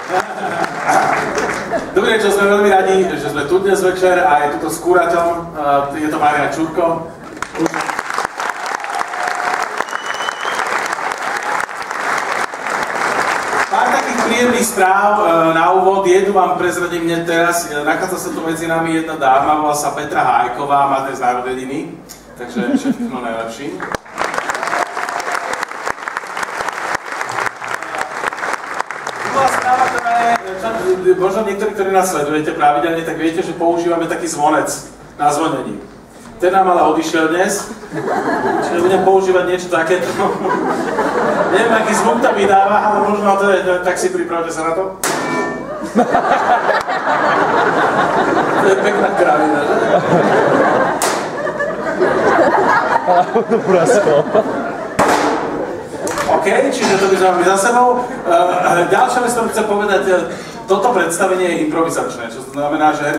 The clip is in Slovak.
Dobrý večer, sme veľmi radi, že sme tu dnes večer a je tuto s kúraťom, je to Marián Čurko. Pár takých príjemných správ na úvod, jednu vám prezradím hneď teraz. Nachádza sa tu medzi nami jedna dáma, volá sa Petra Hájková, má dnes narodeniny, takže všetko najlepší. Možno niektorí, ktorí nás sledujete pravidelne, tak viete, že používame taký zvonec na zvonení. Ten nám ale odišiel dnes, čiže budem používať niečo takéto. Neviem, aký zvuk to vydáva, ale možno to je, tak si pripravte sa na to. To je pekná kravina, že? OK, čiže to by sme mali za sebou. Ďalšia vec, ktorú chcem povedať, toto predstavenie je improvizačné, čo znamená, že